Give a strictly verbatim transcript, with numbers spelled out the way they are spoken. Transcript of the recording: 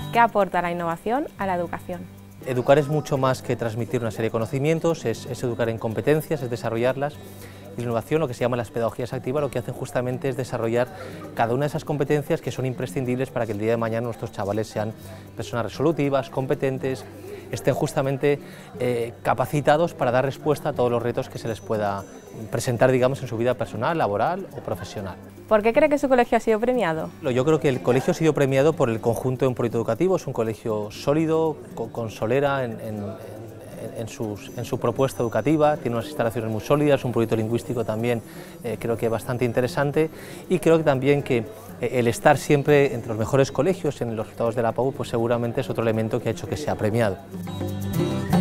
¿Qué aporta la innovación a la educación? Educar es mucho más que transmitir una serie de conocimientos, es, es educar en competencias, es desarrollarlas. Y la innovación, lo que se llama las pedagogías activas, lo que hacen justamente es desarrollar cada una de esas competencias que son imprescindibles para que el día de mañana nuestros chavales sean personas resolutivas, competentes, estén justamente eh, capacitados para dar respuesta a todos los retos que se les pueda presentar, digamos, en su vida personal, laboral o profesional. ¿Por qué cree que su colegio ha sido premiado? Yo creo que el colegio ha sido premiado por el conjunto de un proyecto educativo, es un colegio sólido, con, con solera en, en, en, sus, en su propuesta educativa, tiene unas instalaciones muy sólidas, un proyecto lingüístico también eh, creo que bastante interesante, y creo que también que eh, el estar siempre entre los mejores colegios en los resultados de la P A U, pues seguramente es otro elemento que ha hecho que sea premiado.